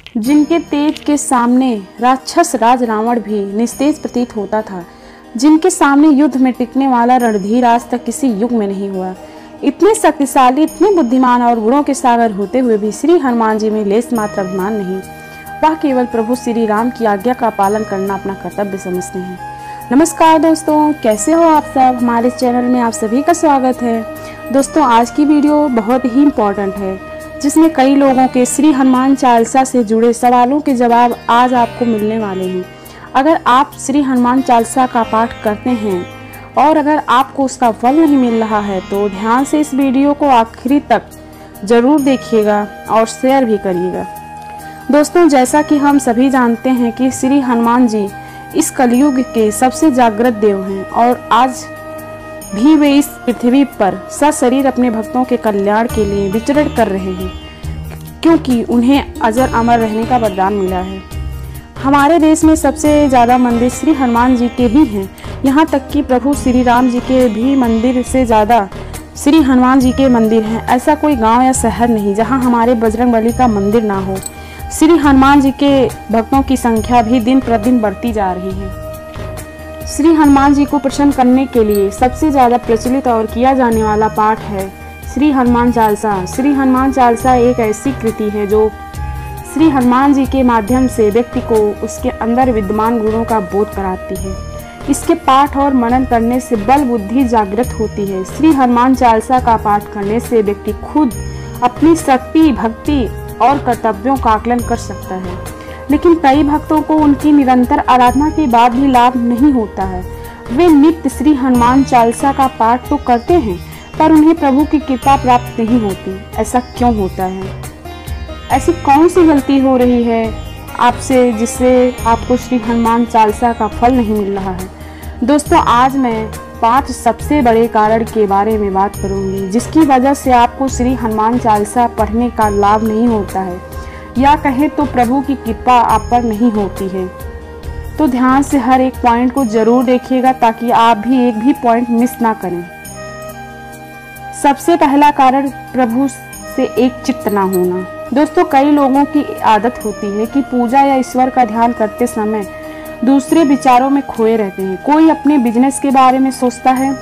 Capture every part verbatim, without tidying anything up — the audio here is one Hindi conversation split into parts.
जिनके तेज के सामने राक्षस राज रावण भी निस्तेज प्रतीत होता था, जिनके सामने युद्ध में टिकने वाला रणधीर आज तक किसी युग में नहीं हुआ। इतने शक्तिशाली, इतने बुद्धिमान और गुणों के सागर होते हुए भी श्री हनुमान जी में लेस मात्र अभिमान नहीं। वह केवल प्रभु श्री राम की आज्ञा का पालन करना अपना कर्तव्य समझते हैं। नमस्कार दोस्तों, कैसे हो आप सब। हमारे चैनल में आप सभी का स्वागत है। दोस्तों, आज की वीडियो बहुत ही इम्पोर्टेंट है, जिसमें कई लोगों के श्री हनुमान चालीसा से जुड़े सवालों के जवाब आज आपको मिलने वाले हैं। अगर आप श्री हनुमान चालीसा का पाठ करते हैं और अगर आपको उसका फल नहीं मिल रहा है तो ध्यान से इस वीडियो को आखिरी तक जरूर देखिएगा और शेयर भी करिएगा। दोस्तों, जैसा कि हम सभी जानते हैं कि श्री हनुमान जी इस कलयुग के सबसे जागृत देव हैं और आज भी वे इस पृथ्वी पर सशरीर अपने भक्तों के कल्याण के लिए विचरण कर रहे हैं, क्योंकि उन्हें अजर अमर रहने का वरदान मिला है। हमारे देश में सबसे ज़्यादा मंदिर श्री हनुमान जी के ही हैं। यहाँ तक कि प्रभु श्री राम जी के भी मंदिर से ज़्यादा श्री हनुमान जी के मंदिर हैं। ऐसा कोई गांव या शहर नहीं जहाँ हमारे बजरंगबली का मंदिर ना हो। श्री हनुमान जी के भक्तों की संख्या भी दिन प्रतिदिन बढ़ती जा रही है। श्री हनुमान जी को प्रसन्न करने के लिए सबसे ज़्यादा प्रचलित और किया जाने वाला पाठ है श्री हनुमान चालीसा। श्री हनुमान चालीसा एक ऐसी कृति है जो श्री हनुमान जी के माध्यम से व्यक्ति को उसके अंदर विद्यमान गुणों का बोध कराती है। इसके पाठ और मनन करने से बल बुद्धि जागृत होती है। श्री हनुमान चालीसा का पाठ करने से व्यक्ति खुद अपनी शक्ति, भक्ति और कर्तव्यों का आकलन कर सकता है। लेकिन कई भक्तों को उनकी निरंतर आराधना के बाद भी लाभ नहीं होता है। वे नित्य श्री हनुमान चालीसा का पाठ तो करते हैं, पर उन्हें प्रभु की कृपा प्राप्त नहीं होती। ऐसा क्यों होता है? ऐसी कौन सी गलती हो रही है आपसे जिससे आपको श्री हनुमान चालीसा का फल नहीं मिल रहा है? दोस्तों, आज मैं पांच सबसे बड़े कारण के बारे में बात करूंगी, जिसकी वजह से आपको श्री हनुमान चालीसा पढ़ने का लाभ नहीं होता है, या कहें तो प्रभु की कृपा आप पर नहीं होती है। तो ध्यान से हर एक पॉइंट को जरूर देखिएगा ताकि आप भी एक भी पॉइंट मिस ना करें। सबसे पहला कारण प्रभु से एक चित्त ना होना। दोस्तों, कई लोगों की आदत होती है कि पूजा या ईश्वर का ध्यान करते समय दूसरे विचारों में खोए रहते हैं। कोई अपने बिजनेस के बारे में सोचता है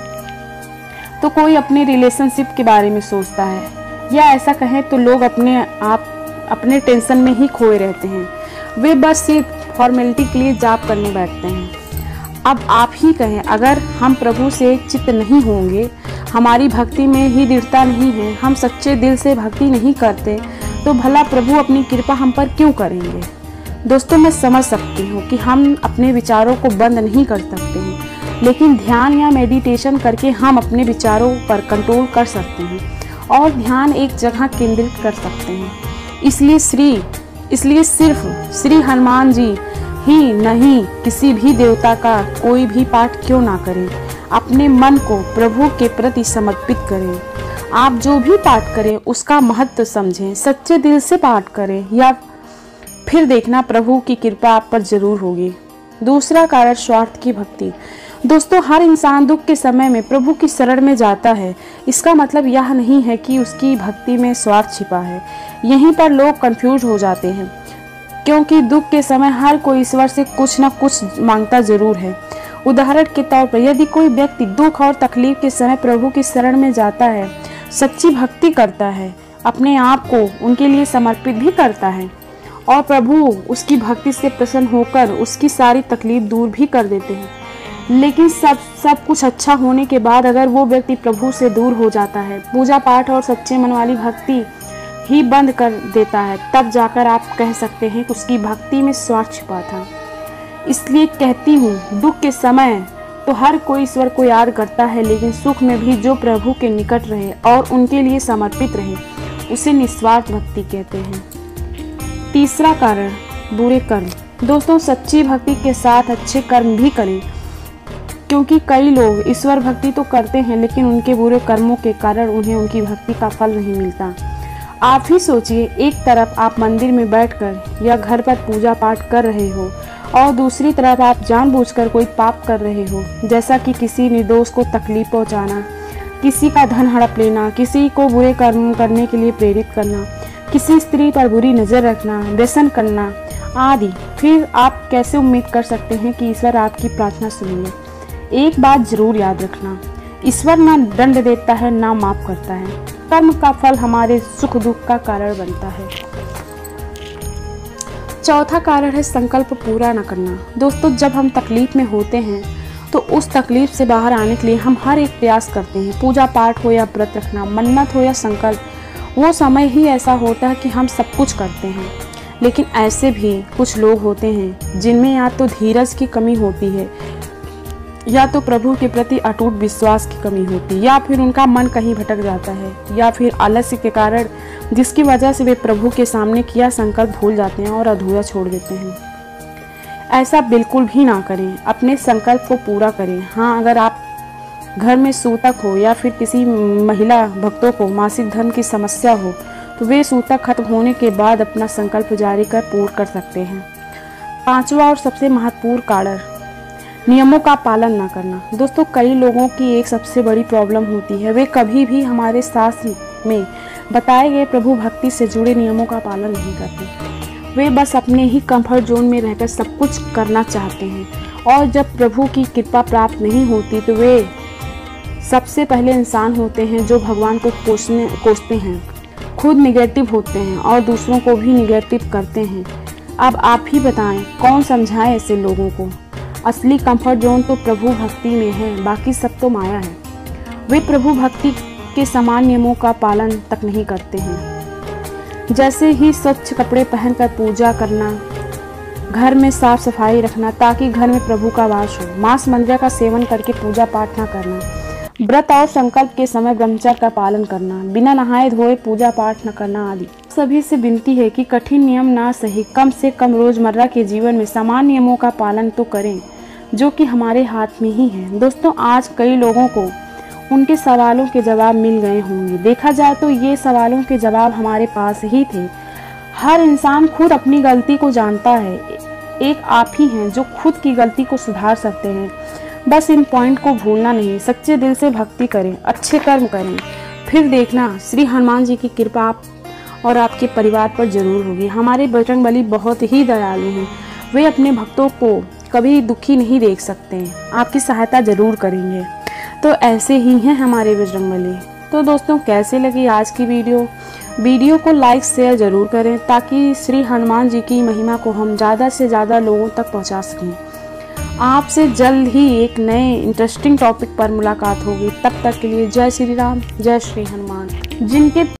तो कोई अपने रिलेशनशिप के बारे में सोचता है, या ऐसा कहें तो लोग अपने आप अपने टेंशन में ही खोए रहते हैं। वे बस सिर्फ फॉर्मेलिटी के लिए जाप करने बैठते हैं। अब आप ही कहें, अगर हम प्रभु से चित्त नहीं होंगे, हमारी भक्ति में ही दृढ़ता नहीं है, हम सच्चे दिल से भक्ति नहीं करते, तो भला प्रभु अपनी कृपा हम पर क्यों करेंगे? दोस्तों, मैं समझ सकती हूँ कि हम अपने विचारों को बंद नहीं कर सकते हैं, लेकिन ध्यान या मेडिटेशन करके हम अपने विचारों पर कंट्रोल कर सकते हैं और ध्यान एक जगह केंद्रित कर सकते हैं। इसलिए श्री इसलिए सिर्फ श्री हनुमान जी ही नहीं, किसी भी देवता का कोई भी पाठ क्यों ना करें, अपने मन को प्रभु के प्रति समर्पित करें। आप जो भी पाठ करें उसका महत्व समझें, सच्चे दिल से पाठ करें, या फिर देखना प्रभु की कृपा आप पर जरूर होगी। दूसरा कारण स्वार्थ की भक्ति। दोस्तों, हर इंसान दुख के समय में प्रभु की शरण में जाता है। इसका मतलब यह नहीं है कि उसकी भक्ति में स्वार्थ छिपा है। यहीं पर लोग कंफ्यूज हो जाते हैं, क्योंकि दुख के समय हर कोई ईश्वर से कुछ न कुछ मांगता जरूर है। उदाहरण के तौर पर यदि कोई व्यक्ति दुख और तकलीफ के समय प्रभु की शरण में जाता है, सच्ची भक्ति करता है, अपने आप को उनके लिए समर्पित भी करता है, और प्रभु उसकी भक्ति से प्रसन्न होकर उसकी सारी तकलीफ दूर भी कर देते हैं। लेकिन सब सब कुछ अच्छा होने के बाद अगर वो व्यक्ति प्रभु से दूर हो जाता है, पूजा पाठ और सच्चे मन वाली भक्ति ही बंद कर देता है, तब जाकर आप कह सकते हैं कि उसकी भक्ति में स्वार्थ छिपा था। इसलिए कहती हूँ, दुख के समय तो हर कोई ईश्वर को याद करता है, लेकिन सुख में भी जो प्रभु के निकट रहे और उनके लिए समर्पित रहे, उसे निस्वार्थ भक्ति कहते हैं। तीसरा कारण बुरे कर्म। दोस्तों, सच्ची भक्ति के साथ अच्छे कर्म भी करें, क्योंकि कई लोग ईश्वर भक्ति तो करते हैं, लेकिन उनके बुरे कर्मों के कारण उन्हें उनकी भक्ति का फल नहीं मिलता। आप ही सोचिए, एक तरफ आप मंदिर में बैठकर या घर पर पूजा पाठ कर रहे हो और दूसरी तरफ आप जानबूझकर कोई पाप कर रहे हो, जैसा कि किसी निर्दोष को तकलीफ पहुंचाना, किसी का धन हड़प लेना, किसी को बुरे कर्म करने के लिए प्रेरित करना। किसी स्त्री पर बुरी नज़र रखना, व्यसन करना आदि, फिर आप कैसे उम्मीद कर सकते हैं कि ईश्वर आपकी प्रार्थना सुनेंगे। एक बात जरूर याद रखना, ईश्वर ना दंड देता है ना माफ करता है। कर्म का फल हमारे सुख दुख का कारण बनता है। चौथा कारण है संकल्प पूरा न करना। दोस्तों, जब हम तकलीफ में होते हैं तो उस तकलीफ से बाहर आने के लिए हम हर एक प्रयास करते हैं। पूजा पाठ हो या व्रत रखना, मन्नत हो या संकल्प, वो समय ही ऐसा होता है कि हम सब कुछ करते हैं। लेकिन ऐसे भी कुछ लोग होते हैं जिनमें या तो धीरज की कमी होती है, या तो प्रभु के प्रति अटूट विश्वास की कमी होती है, या फिर उनका मन कहीं भटक जाता है, या फिर आलस्य के कारण जिसकी वजह से वे प्रभु के सामने किया संकल्प भूल जाते हैं और अधूरा छोड़ देते हैं। ऐसा बिल्कुल भी ना करें, अपने संकल्प को पूरा करें। हाँ, अगर आप घर में सूतक हो या फिर किसी महिला भक्तों को मासिक धर्म की समस्या हो तो वे सूतक खत्म होने के बाद अपना संकल्प जारी कर पूर्ण कर सकते हैं। पांचवा और सबसे महत्वपूर्ण कारण, नियमों का पालन न करना। दोस्तों, कई लोगों की एक सबसे बड़ी प्रॉब्लम होती है, वे कभी भी हमारे शास्त्र में बताए गए प्रभु भक्ति से जुड़े नियमों का पालन नहीं करते। वे बस अपने ही कंफर्ट जोन में रहकर सब कुछ करना चाहते हैं, और जब प्रभु की कृपा प्राप्त नहीं होती तो वे सबसे पहले इंसान होते हैं जो भगवान को कोसने कोसते हैं, खुद निगेटिव होते हैं और दूसरों को भी निगेटिव करते हैं। अब आप ही बताएं, कौन समझाए ऐसे लोगों को। असली कंफर्ट जोन तो प्रभु भक्ति में है, बाकी सब तो माया है। वे प्रभु भक्ति के समान नियमों का पालन तक नहीं करते हैं, जैसे ही स्वच्छ कपड़े पहनकर पूजा करना, घर में साफ सफाई रखना ताकि घर में प्रभु का वास हो, मांस मंदिर का सेवन करके पूजा पाठ न करना, व्रत और संकल्प के समय ब्रह्मचर्य का पालन करना, बिना नहाए धोए पूजा पाठ न करना आदि। सभी से विनती है कि कठिन नियम ना सही, कम से कम रोजमर्रा के जीवन में समान नियमों का पालन तो करें जो कि हमारे हाथ में ही है। दोस्तों, आज कई लोगों को उनके सवालों के जवाब मिल गए होंगे। देखा जाए तो ये सवालों के जवाब हमारे पास ही थे। हर इंसान खुद अपनी गलती को जानता है, एक आप ही हैं जो खुद की गलती को सुधार सकते हैं। बस इन पॉइंट को भूलना नहीं, सच्चे दिल से भक्ति करें, अच्छे कर्म करें, फिर देखना श्री हनुमान जी की कृपा आप और आपके परिवार पर जरूर होगी। हमारे बजरंगबली बहुत ही दयालु हैं, वे अपने भक्तों को कभी दुखी नहीं देख सकते, आपकी सहायता जरूर करेंगे। तो ऐसे ही हैं हमारे बजरंगबली। तो दोस्तों, कैसे लगी आज की वीडियो? वीडियो को लाइक शेयर जरूर करें ताकि श्री हनुमान जी की महिमा को हम ज़्यादा से ज़्यादा लोगों तक पहुंचा सकें। आपसे जल्द ही एक नए इंटरेस्टिंग टॉपिक पर मुलाकात होगी। तब तक के लिए जय श्री राम, जय श्री हनुमान। जिनके